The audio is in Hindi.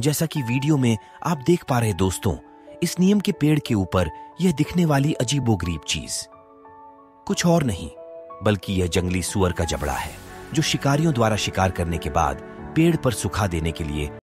जैसा कि वीडियो में आप देख पा रहे दोस्तों, इस नीम के पेड़ के ऊपर यह दिखने वाली अजीबोगरीब चीज कुछ और नहीं बल्कि यह जंगली सुअर का जबड़ा है, जो शिकारियों द्वारा शिकार करने के बाद पेड़ पर सुखा देने के लिए